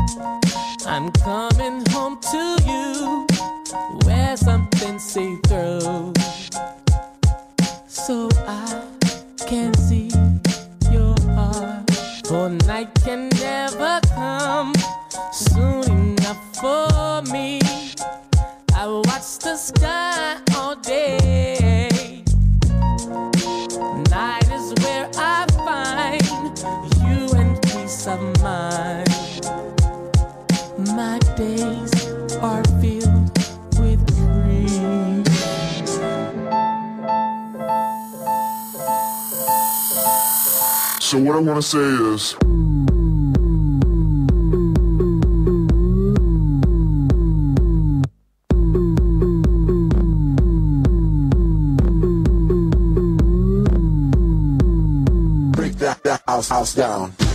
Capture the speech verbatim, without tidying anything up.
I'm coming home to you, where something see-through, so I can see your heart. For night can never come soon enough for me. I watch the sky all day. Night is where I find you and peace of mind. My days are filled with dreams. So what I want to say is, break that, that house, house down.